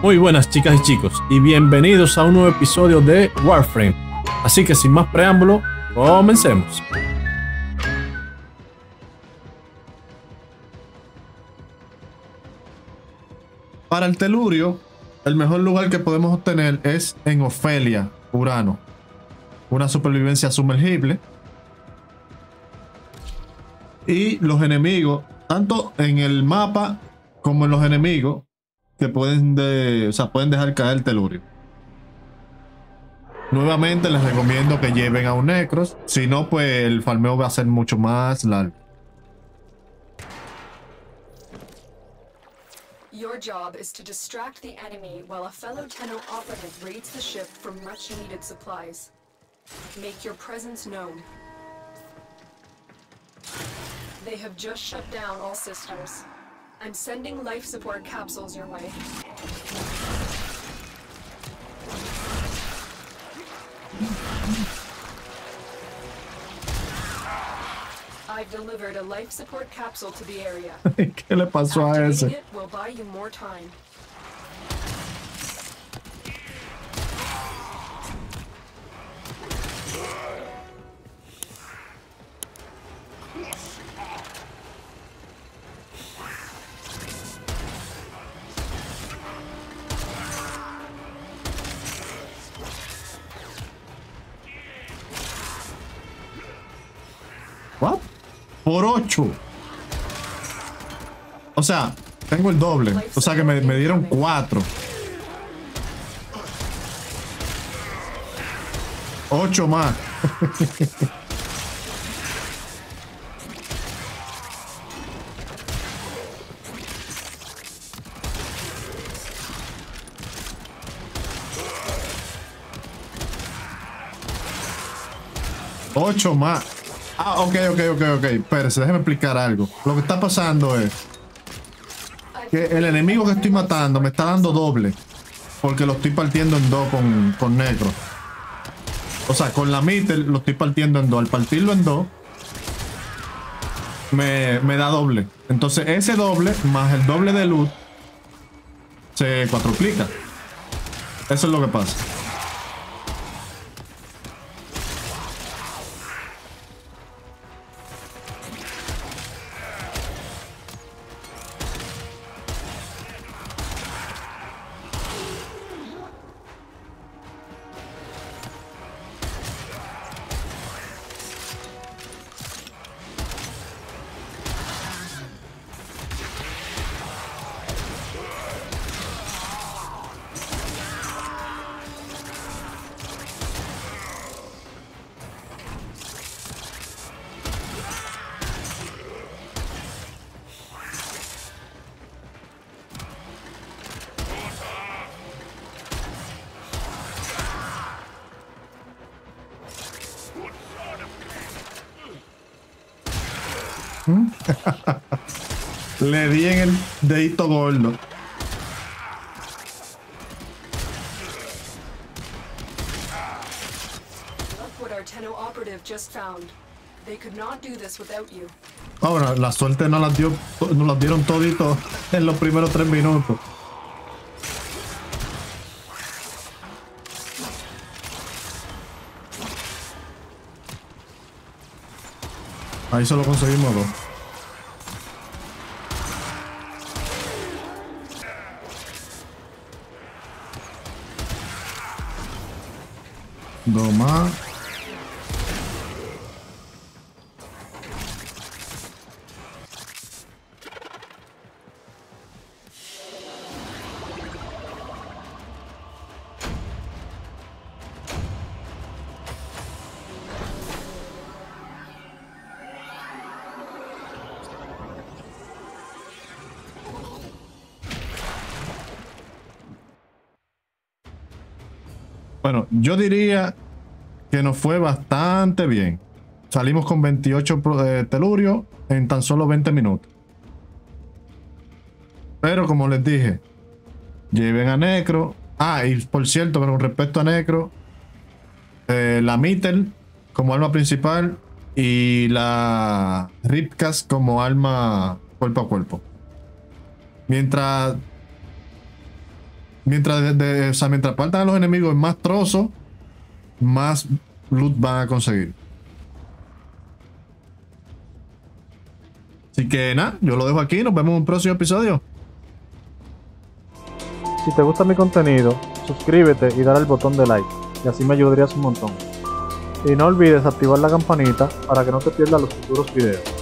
Muy buenas chicas y chicos y bienvenidos a un nuevo episodio de Warframe. Así que sin más preámbulo, comencemos. Para el telurio, el mejor lugar que podemos obtener es en Ofelia, Urano. Una supervivencia sumergible. Y los enemigos, tanto en el mapa como en los enemigos, que pueden dejar caer el telurio. Nuevamente les recomiendo que lleven a un Necros, si no pues el farmeo va a ser mucho más largo. Your job is to distract the enemy while a fellow Tenno operative raids the ship for much needed supplies. Make your presence known. They have just shut down all systems. I'm sending life support capsules your way. I've delivered a life support capsule to the area. ¿Qué le pasó a ese? Activating it will buy you more time. ¿What? Por 8. O sea, tengo el doble. O sea que me dieron 4. 8 más. Ocho más. Ah, ok. Espérese, déjeme explicar algo. Lo que está pasando es que el enemigo que estoy matando me está dando doble. Porque lo estoy partiendo en dos con negro. O sea, con la Mittel lo estoy partiendo en dos. Al partirlo en dos, me da doble. Entonces ese doble más el doble de luz se cuatroplica. Eso es lo que pasa. Le di en el dedito gordo. Look what our Tenno operative just found. They could not do this without you. Ahora, la suerte nos las dieron todito en los primeros 3 minutos. Ahí solo conseguimos 2. Dos más. Bueno, yo diría que nos fue bastante bien. Salimos con 28 telurios en tan solo 20 minutos. Pero como les dije, lleven a Necro. Ah, y por cierto, con respecto a Necro, la Mittel como arma principal y la Ripcast como arma cuerpo a cuerpo. Mientras Mientras, mientras partan a los enemigos en más trozos, más loot van a conseguir. Así que nada, yo lo dejo aquí. Nos vemos en un próximo episodio. Si te gusta mi contenido, suscríbete y dale al botón de like, y así me ayudarías un montón. Y no olvides activar la campanita para que no te pierdas los futuros videos.